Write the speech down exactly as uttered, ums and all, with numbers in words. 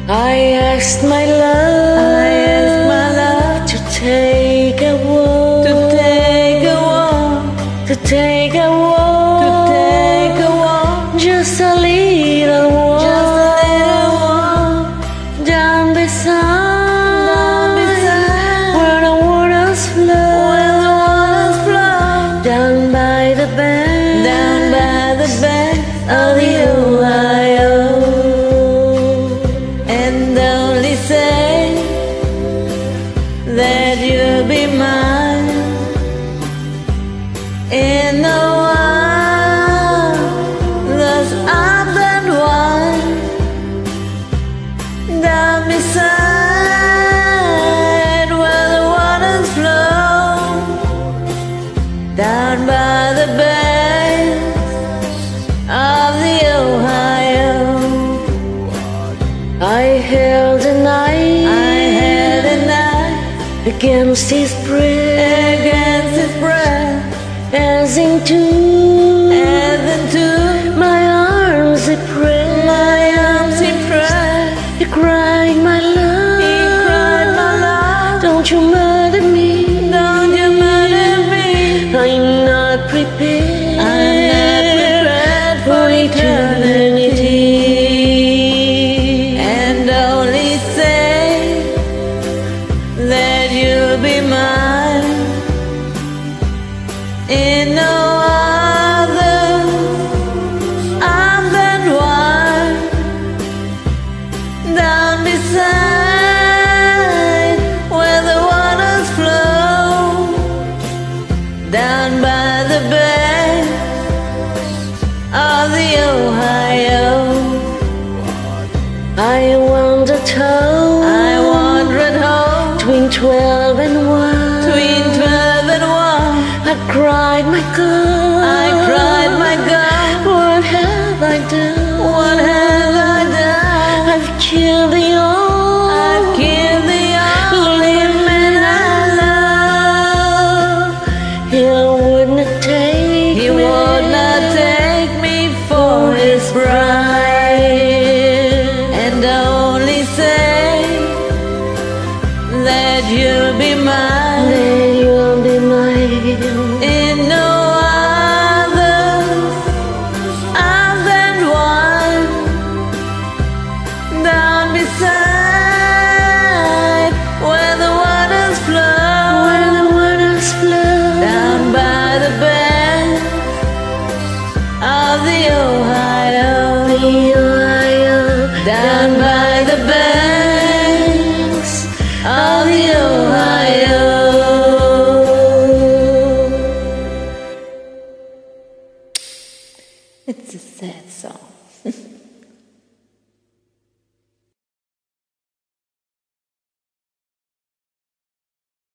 I asked my love, I asked my love to take a walk, to take a walk, to take a walk, to take a walk, just a little walk, just a little walk, down beside, down beside, where the waters flow, where the waters flow, down by the bank, down by the bank of the Ohio. And only say that you'll be mine in a while. Those up and wine down beside where the waters flow, down by the banks of the Ohio. I held a knife, I held a knife against his breast, against his breast, as into, as into my arms he pressed, my arms he pressed. he cried, my love, He cried, my love, don't you murder me, don't you murder me. I'm not prepared, I'm not prepared for eternity. And only say that you'll be mine in no other arms than one, down beside where the waters flow, down by the banks of the Ohio. I wandered home, I wandered home between twelve and one, between twelve and one. I cried, my God, I cried, my God, what have I done? what have I done? I've killed the